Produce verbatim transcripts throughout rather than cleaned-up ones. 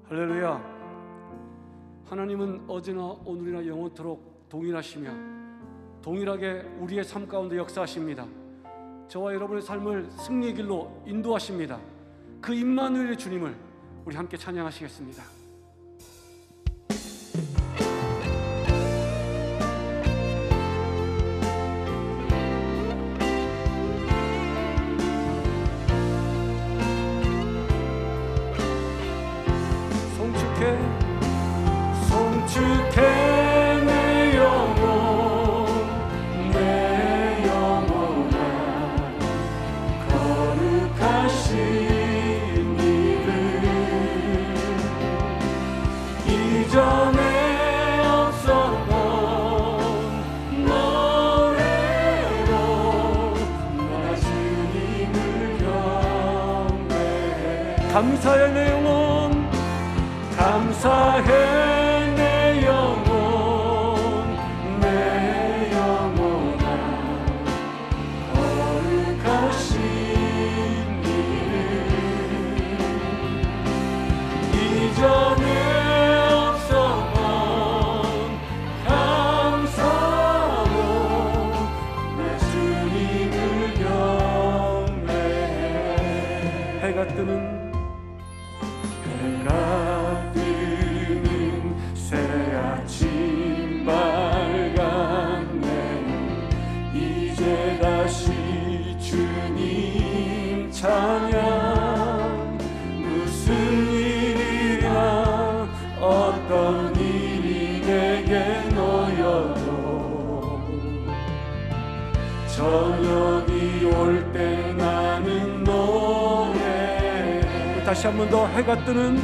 할렐루야. 하나님은 어제나 오늘이나 영원토록 동일하시며 동일하게 우리의 삶 가운데 역사하십니다. 저와 여러분의 삶을 승리의 길로 인도하십니다. 그 임마누엘의 주님을 우리 함께 찬양하시겠습니다. 송축해 내 영혼 내 영혼아 거룩하신 이름 이전에 없었던 노래로 나 주님을 경배해. 감사해 내 영혼 감사해 내 영혼 내 영혼아 거룩하신 이름 이전에 없었던 감사로 내 주님을 경배해. 해가 뜨는 해가 새아침 밝았네. 이제 다시 주님 찬양. 무슨 일이야 어떤 일이 내게 놓여도 저녁이 올 때 나는 노래. 다시 한 번 더. 해가 뜨는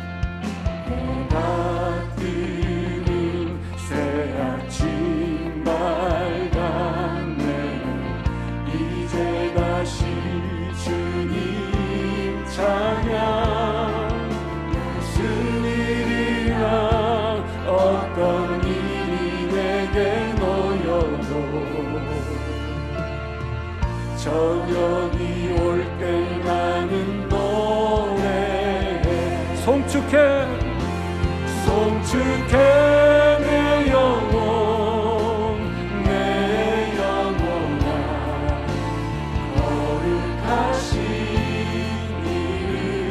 새아침 밝았네. 이제 다시 주님 찬양. 무슨 일이야 어떤 일이 내게 놓여도 저녁이 올 때 나는 노래해. 송축해 송축해 내 영혼 내 영혼아 거룩하신 이름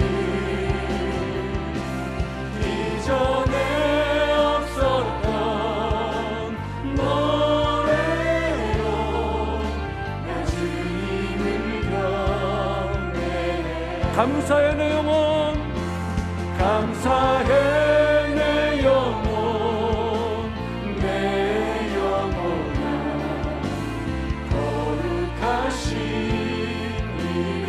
이전에 없었던 노래로 내 주님을 경배해. 감사해 내 영혼 감사해 내 영혼 내 영혼아 거룩하신 이름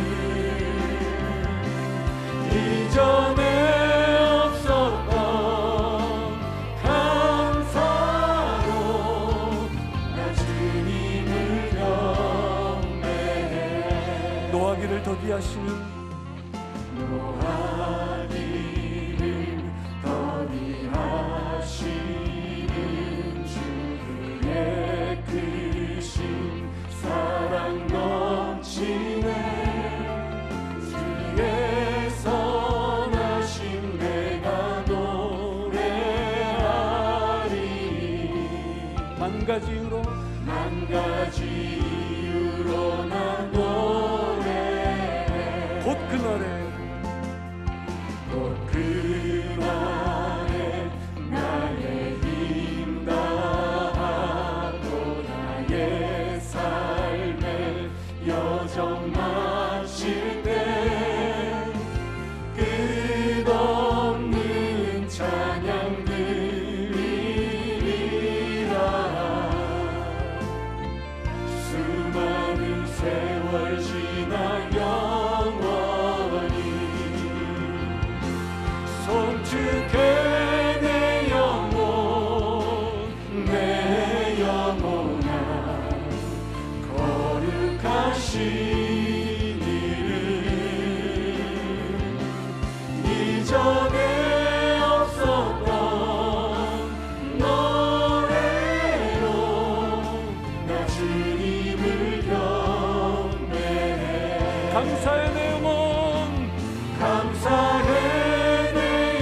이전에 없었던 감사로 나 주님을 경배해. 노하기를 더디하시는 노하기를 더디하시는 주의 크신 사랑 넘치네. 주의 선하심 내가 노래하리. 만 가지 이유로 만 가지 이유로 나 노래해. 곧 그날에 곧 그날에 나의 힘 다하고 나의 삶의 여정 마칠 때 끝없는 찬양 드리리라. 수많은 세월 지나 영원히 송축해 내 영혼 내 영혼아 거룩하신 이름 이전에 없었던 노래로 나 주님을 경배해. 감사해 내 영혼 감사해 내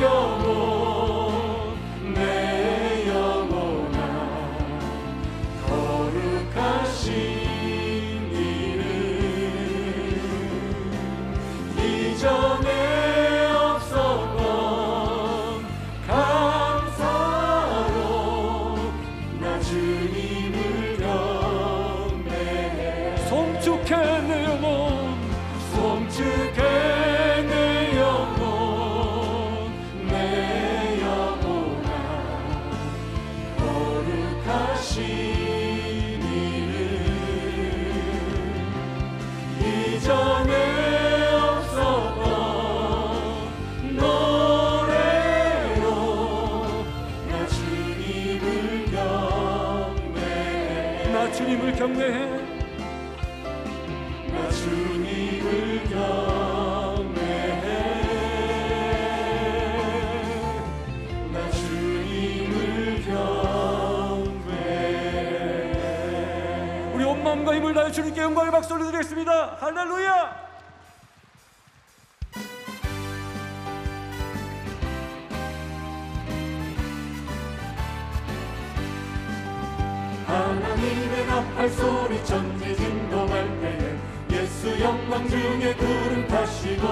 주님을 경외해. 나 주님을 경외해. 우리 온 마음과 힘을 다해 주님께 영광의 박수를 드리겠습니다. 할렐루야. 하나님의 나팔 소리 천지 진동할 때에 예수 영광 중에 구름 타시고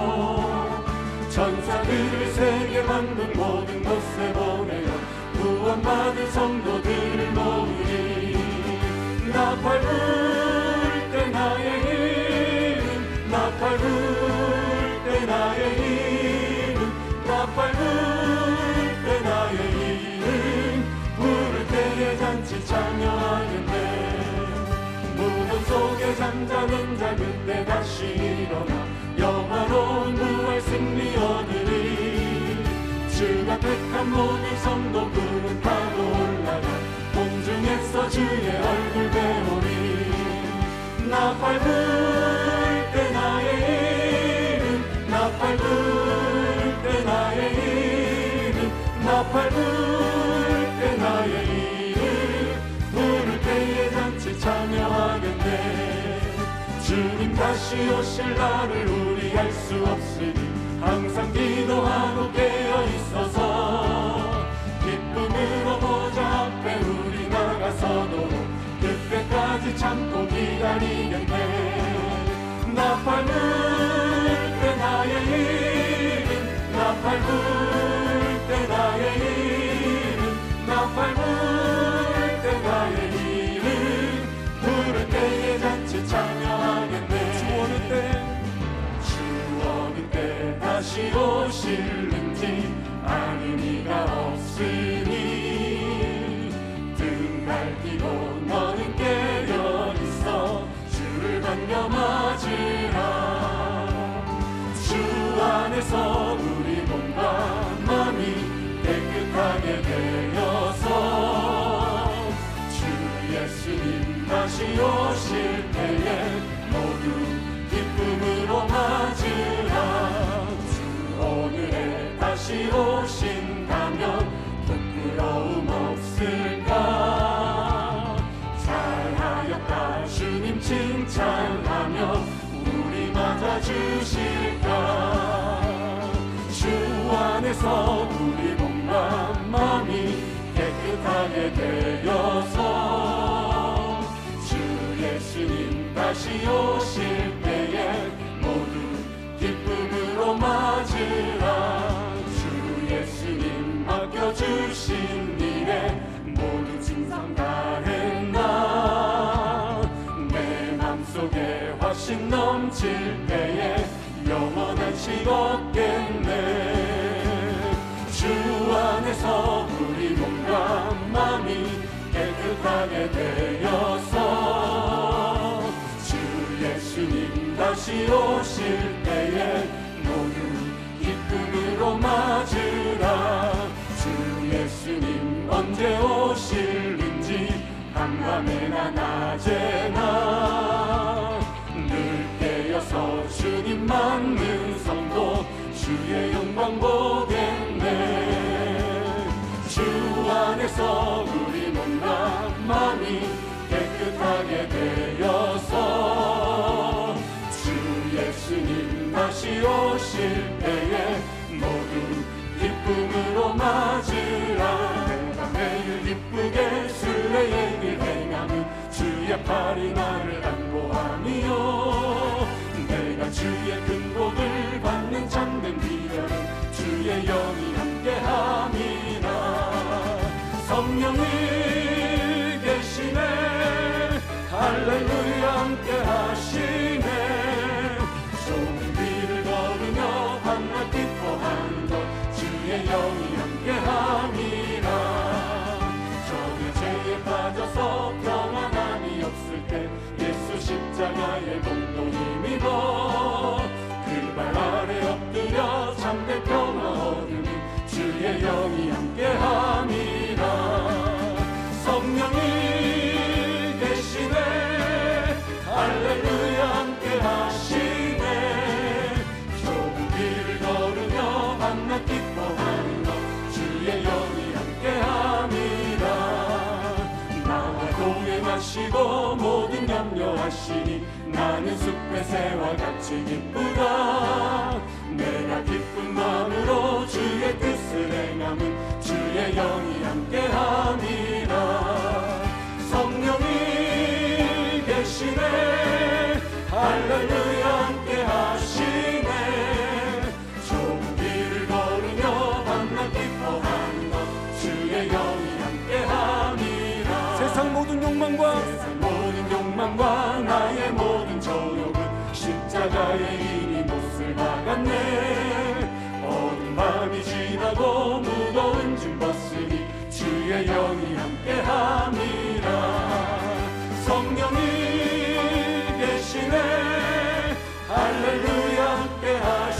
천사들을 세계 만든 모든 곳에 보내어 구원받은 성도들을 모으니 나팔 불 때 나의 힘 나팔 불 때 나의 힘 나팔 불 때 나의 힘 부를 때에 잔치 참여하는데 무덤 속에 잠자는 자 그때 다시 일어나 영화로운 부활 승리 얻으리. 주가 택한 모든 성도 구름 타고 올라가 공중에서 주의 얼굴 배우리. 나팔 불 때 나의 힘 나팔 불 때 나의 힘 나팔 불 때 나의 힘 부를 때에 잔치 참여하겠네. 주님 다시 오실 날을 우리 알 수 없으니 항상 기도하고 깨어 있어서 기쁨으로 보좌 앞에 우리 나가서도 그때까지 참고 기다리겠네. 나팔 불 때 나의 힘 나팔 불 때 나의 힘 나팔 불 때 나의 힘 부를 때에 잔치 참여하겠네. 주 오는 때 주 오는 때 다시 오실는지 아는 이가 없으니 등 밝히고 너는 깨어 있어 주를 반겨 맞으라. 주 안에서 우리 몸과 마음이 깨끗하게 되어서 주 예수님 다시 오실 때에 모두 기쁨으로 맞으라. 주 오늘에 다시 오신다면 부끄러움 없을까. 잘하였다 주님 칭찬하며 우리 맞아주실까. 주 안에서 우리 몸과 마음이 깨끗하게 되어서 주 예수님 다시 오실 때에 모두 기쁨으로 맞으라. 주 예수님 맡겨주신 일에 모두 진상 다했나. 내 맘속에 화신 넘칠 때에 영원한 식 없겠네. 주 안에서 우리 몸과 마음이 깨끗하게 되어서 주 예수님 다시 오실 때에 모두 기쁨으로 맞으라. 주 예수님 언제 오실는지 한밤에나 낮에나 늘 깨어서 주님 맞는 성도 주의 영광 보겠네. 주 안에서 우리 몸과 마음이 깨끗하게 되어서 주 예수님 다시 오실 때에 모두 기쁨으로 맞으라. 내가 매일 기쁘게 수레의 길 행함은 주의 팔이 나를 안보하며 내가 주의 큰 복을 받는 참된 비결은 주의 영이 함께함이라. 성령이 계시네 할렐루야 함께하시네. 좁은 길을 걸으며 밤낮 기뻐하는 것 주의 영이 함께함이라. 적의 죄에 빠져서 평안함이 없을 때 예수 나는 숲의 새와 같이 기쁘다. 내가 기쁜 마음으로 주의 뜻을 행함은 주의 영이 함께함이라. 성령이 계시네, 할렐루야 함께 하시네. 좁은 길을 걸으며 밤낮 기뻐하는 것 주의 영이 함께함이라. 세상 모든 욕망과 세상 모든 욕망과 나의 모든 정욕은 십자가에 이미 못을 박았네. 어두운 밤이 지나고 무거운 짐 벗으니 주의 영이 함께함이라. 성령이 계시네, 할렐루야 함께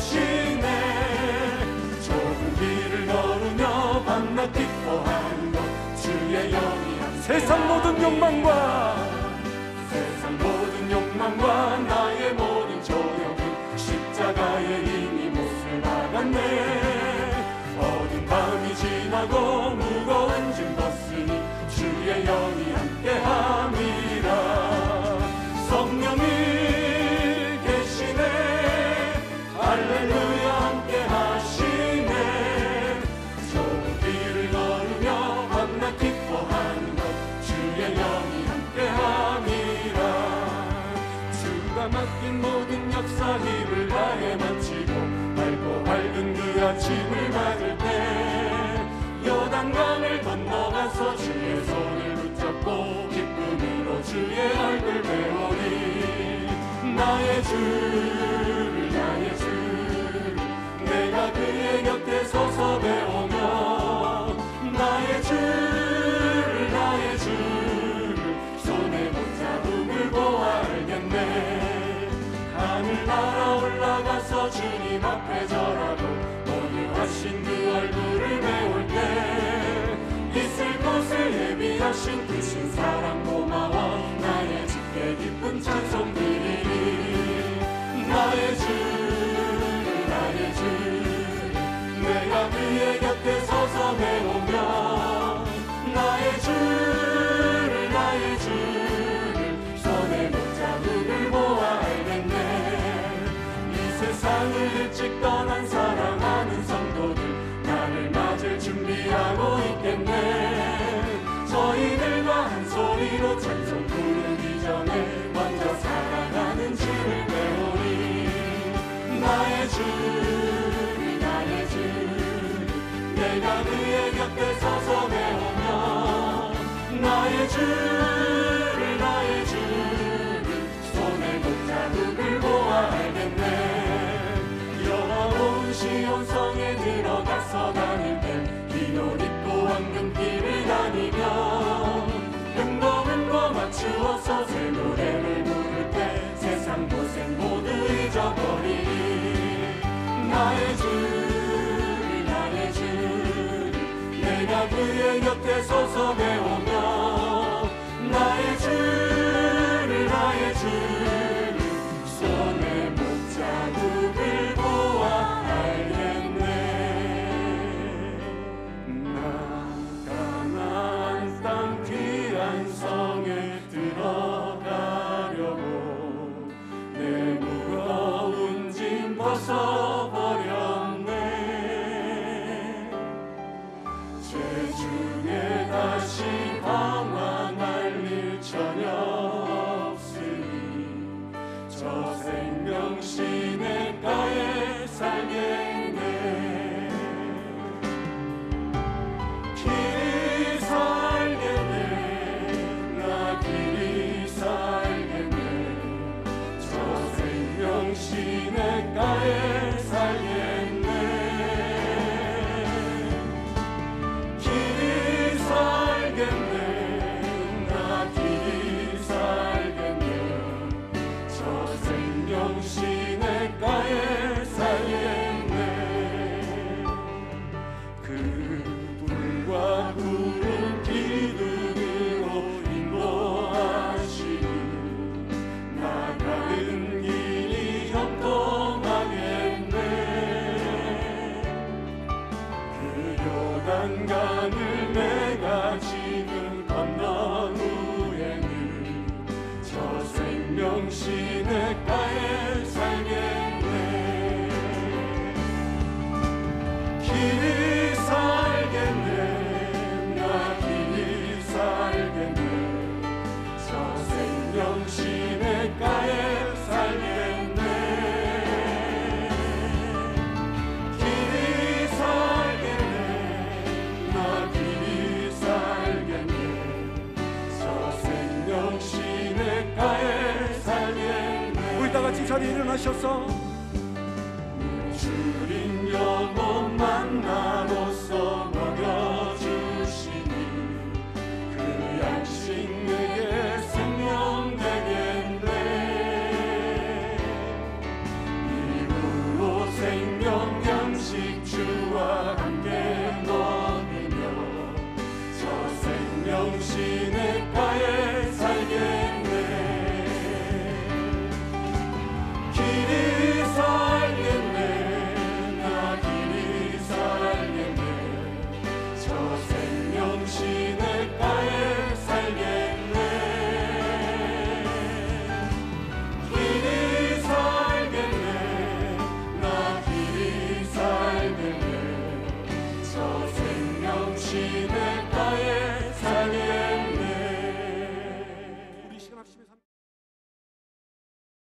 하시네. 좁은 길을 걸으며 밤낮 기뻐하는 것 주의 영이 함께. 세상 모든 욕망과 세상 모든 욕망과 나의 모든 정욕은 십자가에 이미 못을 박았네. 어두운 밤이 지나고 무거운 짐 벗으니 주의 영이 함께함이라. 성령이 계시네, 할렐루야 함께 하시네. 좁은 길을 걸으며 밤낮 기뻐하는 것 주의 영이 함께함이라. 주가 맡긴 모든 역사 힘을 다해 마치고 밝고 밝은 그 아침을 맞을 때 요단강을 건너가서 주의 손을 붙잡고 기쁨으로 주의 얼굴 배우니. 나의 주를 나의 주를 내가 그의 곁에 서서 배우며 나의 주를 나의 주를 손에 붙잡음을 보아 알겠네. 하늘 날아 올라가서 주님 앞에 절하고 모두하신 그 얼굴을 배울 때 있을 곳을 예비하신 그 신사랑 고마워 나의 주께 기쁜 찬송 드리리. 나의 주를 나의 주를 내가 그의 곁에 서서 배우며 나의 주를 나의 주를 손에 붙잡음을 보아 알겠네. 이 세상을 일찍 떠난 사랑하는 성도들 나를 맞을 준비하고 있겠네. 저희들과 한 소리로 찬송 부르기 전에 먼저 사랑하는 주를 배우리. 나의 주를 나의 주를 내가 그의 곁에 서서 배우며 나의 주를 나의 주를 손에 붙잡음을 보아 알겠네. 영화로운 시온성에 들어가서 다닐 때 흰옷 입고 황금길을 다니며 흥거 흥거 맞추어서 새 노래를 부를 때 세상 고생 모두 잊어버리리. 나의 주를 나의 주를 내가 그의 곁에 서서 배우며 나의 주를 나의 주를 손에 붙잡음을 보아 알겠네. 나 가나안 땅 귀한 성에 들어가려고 내 무거운 짐 벗어버렸네. 제주에 다시 예수